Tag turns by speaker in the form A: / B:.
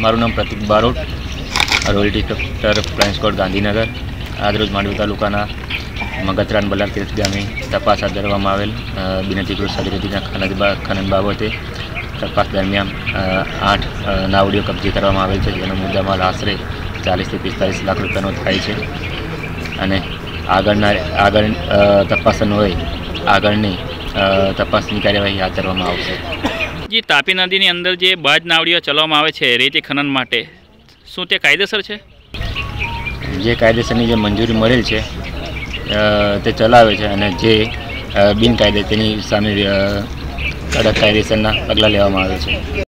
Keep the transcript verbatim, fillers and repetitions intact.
A: મારું નામ Pratik Barot, royal inspector flying squad Gandhinagar. આજરોજ માંડવી તાલુકાના મગતર બલાર તીર્થ ગામે તપાસ હાથ ધરવામાં આવેલ બિનઅધિકૃત સદરેતીના ખનન ખનન બાબતે તપાસ દરમિયાન આઠ નાવડીઓ કબજે કરવામાં આવેલ છે, જેનો મુદ્દામાલ આશરે ચાલીસથી પિસ્તાલીસ લાખ રૂપિયાનો થાય છે. અને આગળના આગળ તપાસ હોય આગળની તપાસની કાર્યવાહી હાથ ધરવામાં આવશે.
B: જે તાપી નદીની અંદર જે બાજ નાવડીઓ ચલાવવામાં આવે છે રેતી ખનન માટે, શું તે કાયદેસર છે?
A: જે કાયદેસરની જે મંજૂરી મળેલ છે તે ચલાવે છે, અને જે બિનકાયદે તેની સામે કડક કાયદેસરના પગલાં લેવામાં આવે છે.